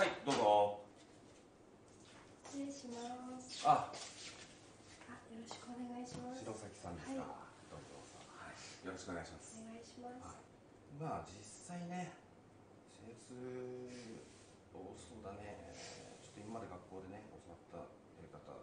はい、どうぞ。 失礼します。 あ、 よろしくお願いします。 白崎さんですか。 はい、 どうぞ。はい、よろしくお願いします。 お願いします。 はい、まあ実際ね、施術をそうだね、ちょっと今まで学校でね教わったやり方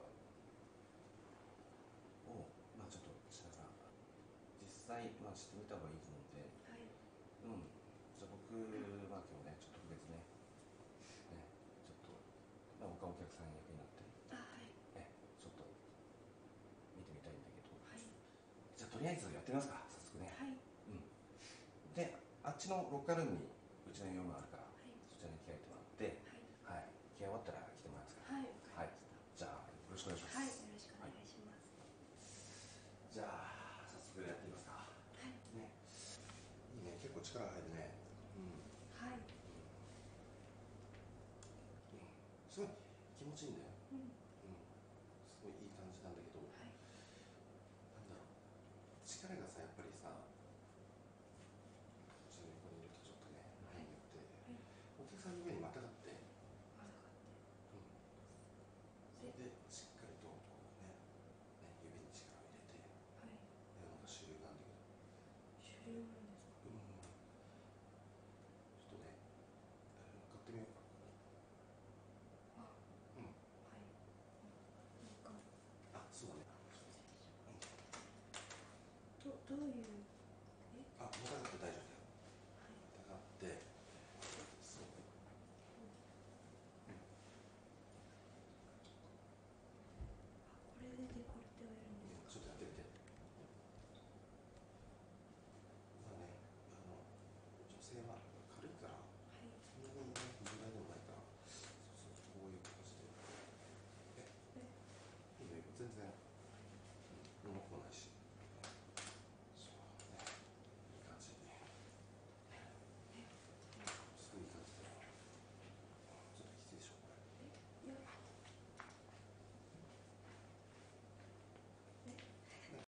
をまあちょっとしながら実際まあしてみた方がいいと思うんで、 はい、 じゃあ僕まあ今日ねちょっと特別ね、ちょっとまあ僕はお客さん役になってはい、 ちょっと見てみたいんだけど、 はい、 じゃあとりあえずやってみますか、早速ね。 はい、 で、あっちのロッカールームにうちの用務があるから、 はい、 そちらに着替えてもらって、はい、着替え終わったら来てもらえますか。 はい、わかりました。 じゃあよろしくお願いします。 はい、よろしくお願いします。 じゃあ早速やってみますか。 はい、 ね、いいね、結構力入るね。 はい、 すごい気持ちいいんだよ。